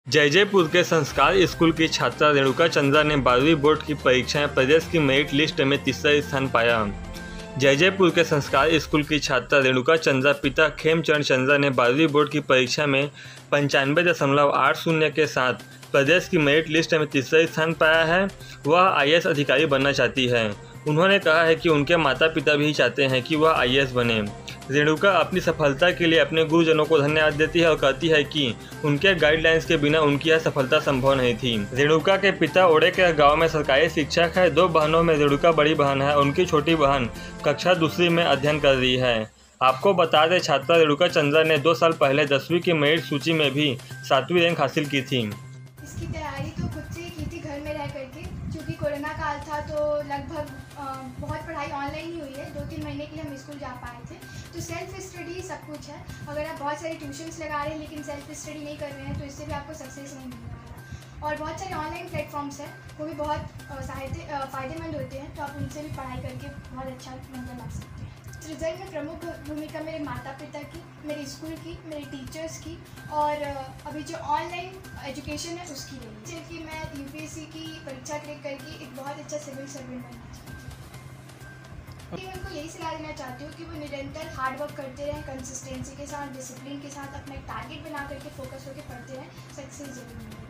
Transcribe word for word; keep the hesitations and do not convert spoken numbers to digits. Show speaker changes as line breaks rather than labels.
जयजयपुर के संस्कार स्कूल की छात्रा रेणुका चंद्रा ने बारहवीं बोर्ड की परीक्षा में प्रदेश की मेरिट लिस्ट में तीसरा स्थान पाया। जयजयपुर के संस्कार स्कूल की छात्रा रेणुका चंद्रा पिता खेमचंद चंद्रा ने बारहवीं बोर्ड की परीक्षा में पंचानवे दशमलव आठ शून्य के साथ प्रदेश की मेरिट लिस्ट में तीसरा स्थान पाया है। वह आई ए एस अधिकारी बनना चाहती है। उन्होंने कहा है कि उनके माता पिता भी चाहते हैं कि वह आई ए एस बने। रेणुका अपनी सफलता के लिए अपने गुरुजनों को धन्यवाद देती है और कहती है कि उनके गाइडलाइंस के बिना उनकी यह सफलता संभव नहीं थी। रेणुका के पिता ओड़े के गांव में सरकारी शिक्षक है। दो बहनों में रेणुका बड़ी बहन है। उनकी छोटी बहन कक्षा दूसरी में अध्ययन कर रही है। आपको बता दें, छात्रा रेणुका चंद्रा ने दो साल पहले दसवीं की मेरिट सूची में भी सातवीं रैंक हासिल की थी।
इसकी तैयारी तो खुद से ही की थी घर में रह करके, क्योंकि कोरोना काल था तो लगभग बहुत पढ़ाई ऑनलाइन ही हुई है। दो तीन महीने के लिए हम स्कूल जा पाए थे, तो सेल्फ स्टडी सब कुछ है। अगर आप बहुत सारी ट्यूशन्स लगा रहे हैं लेकिन सेल्फ स्टडी नहीं कर रहे हैं तो इससे भी आपको सक्सेस नहीं मिलने वाला। और बहुत सारे ऑनलाइन प्लेटफॉर्म्स हैं, वो भी बहुत सहायते फ़ायदेमंद होते हैं, तो आप उनसे भी पढ़ाई करके बहुत अच्छा नंबर ला सकते हैं। रिजल्ट में प्रमुख भूमिका मेरे माता पिता की, मेरे स्कूल की, मेरे टीचर्स की और अभी जो ऑनलाइन एजुकेशन है उसकी रही है कि मैं यू पी एस सी की परीक्षा क्रैक करके एक बहुत अच्छा सिविल सर्वेंट बनना चाहती हूँ। मैं उनको यही सलाह देना चाहती हूँ कि वो निरंतर हार्ड वर्क करते रहें, कंसिस्टेंसी के साथ, डिसिप्लिन के साथ अपना एक टारगेट बना करके फोकस होकर पढ़ते रहें, सक्सेस जरूर मिलेगी।